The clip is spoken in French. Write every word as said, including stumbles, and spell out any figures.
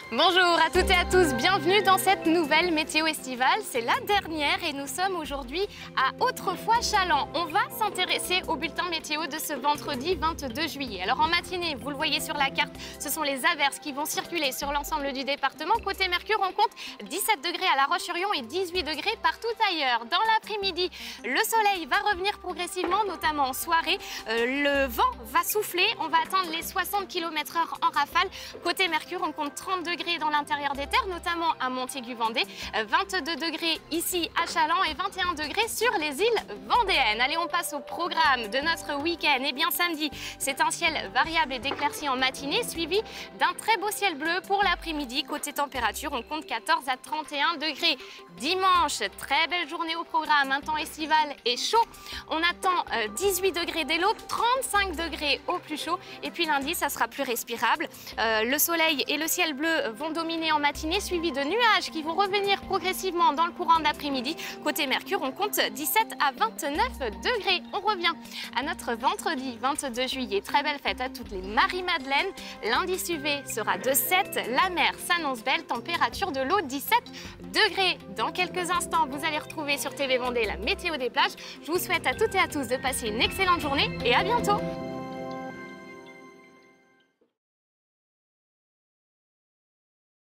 Bonjour à toutes et à tous, bienvenue dans cette nouvelle météo estivale. C'est la dernière et nous sommes aujourd'hui à Autrefoix-Chaland. On va s'intéresser au bulletin météo de ce vendredi vingt-deux juillet. Alors en matinée, vous le voyez sur la carte, ce sont les averses qui vont circuler sur l'ensemble du département. Côté Mercure, on compte dix-sept degrés à La Roche-sur-Yon et dix-huit degrés partout ailleurs. Dans l'après-midi, le soleil va revenir progressivement, notamment en soirée. Euh, le vent va souffler, on va atteindre les soixante kilomètres heure en rafale. Côté Mercure, on compte trente degrés dans l'intérieur des terres, notamment à Montaigu-Vendée, vingt-deux degrés ici à Chaland et vingt et un degrés sur les îles vendéennes. Allez, on passe au programme de notre week-end. Eh bien, samedi, c'est un ciel variable et d'éclaircies en matinée, suivi d'un très beau ciel bleu pour l'après-midi. Côté température, on compte quatorze à trente et un degrés. Dimanche, très belle journée au programme, un temps estival et chaud. On attend dix-huit degrés dès l'aube, trente-cinq degrés au plus chaud. Et puis lundi, ça sera plus respirable. Euh, le soleil et le ciel bleu vont dominer en matinée, suivis de nuages qui vont revenir progressivement dans le courant d'après-midi. Côté Mercure, on compte dix-sept à vingt-neuf degrés. On revient à notre vendredi vingt-deux juillet. Très belle fête à toutes les Marie-Madeleine. L'indice U V sera de sept. La mer s'annonce belle. Température de l'eau dix-sept degrés. Dans quelques instants, vous allez retrouver sur T V Vendée la météo des plages. Je vous souhaite à toutes et à tous de passer une excellente journée et à bientôt.